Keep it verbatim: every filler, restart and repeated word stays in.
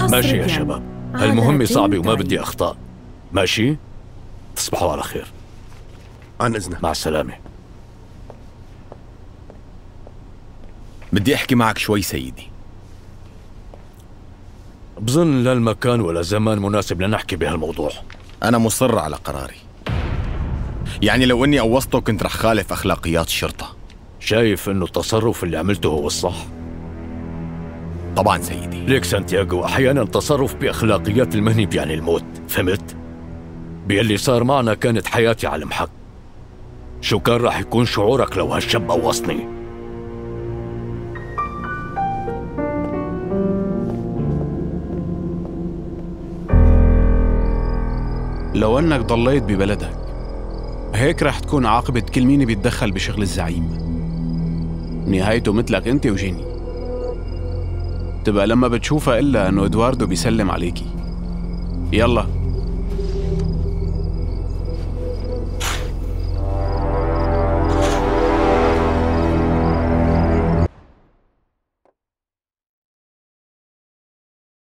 ماشي يا شباب، هالمهمة صعبة وما بدي أخطاء. ماشي؟ تصبحوا على خير. عن إذنك. مع السلامة. بدي أحكي معك شوي سيدي. بظن لا المكان ولا زمان مناسب لنحكي بهالموضوع. أنا مصر على قراري. يعني لو إني قوصته كنت رح خالف أخلاقيات الشرطة. شايف إنه التصرف اللي عملته هو الصح؟ طبعا سيدي. ليك سانتياغو، أحيانا التصرف بأخلاقيات المهني بيعني الموت، فهمت؟ باللي صار معنا كانت حياتي على المحك. شو كان راح يكون شعورك لو هالشاب قوصني؟ لو أنك ضليت ببلدك هيك رح تكون عاقبة كل مين بيتدخل بشغل الزعيم. نهايته مثلك أنت وجيني، تبقى لما بتشوفها إلا أنه إدواردو بيسلم عليكي. يلا